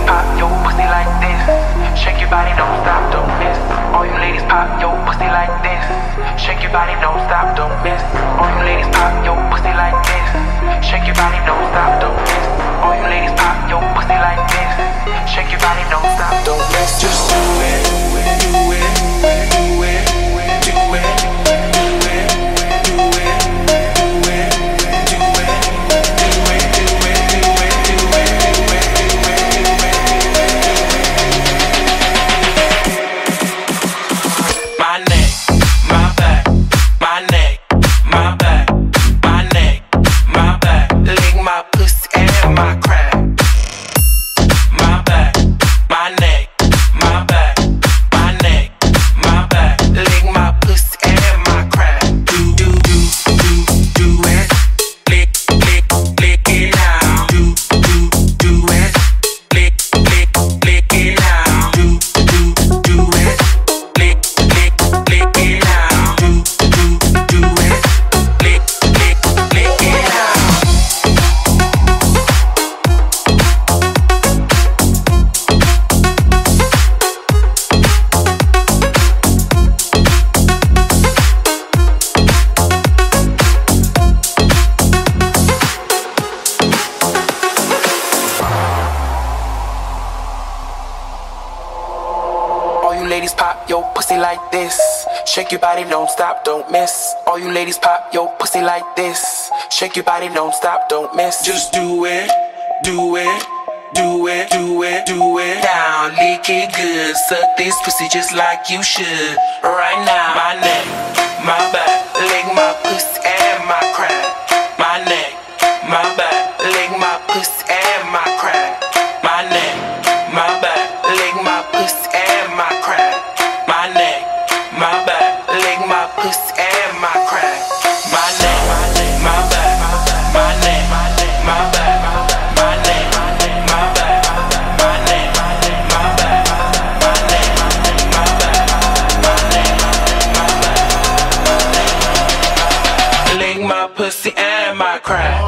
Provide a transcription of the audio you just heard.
pop your pussy like this. Shake your body, don't stop, don't miss. All you ladies pop your pussy like this. Shake your body, don't stop, don't miss. All you ladies pop your pussy like this. Shake your body, don't stop, don't miss. All you ladies pop your pussy like this. Shake your body, don't stop, don't miss. Just do it, do it, do it, do it, do it, do it, do it, do it, do it, do it, do it, do it, do it, my neck, my back, my neck, my back, my neck, my back, lick my pussy and my crack. My back, my neck, my back, my neck, my back, lick my pussy and my crack. Do do do do do it, lick lick lick it out. Do do do it, lick lick lick it out. Do do do it, lick lick lick it out. Do do do it, lick lick lick it out. All you ladies pop your pussy like this. Shake your body, don't stop, don't miss. All you ladies pop your pussy like this. Shake your body, don't stop, don't miss. Just do it, do it, do it, do it, do it. Down, lick it good. Suck this pussy just like you should. Right now, my neck, my back, lick my pussy and my crack. My neck, my back, lick my pussy and my crack. My neck, my back, lick my pussy and my crack. My neck, my back, lick my pussy and my crack. My neck, my back, my neck, my back, my neck, my back, my neck, my back, my neck, my back, my neck, my back, my neck, lick my pussy and my crack.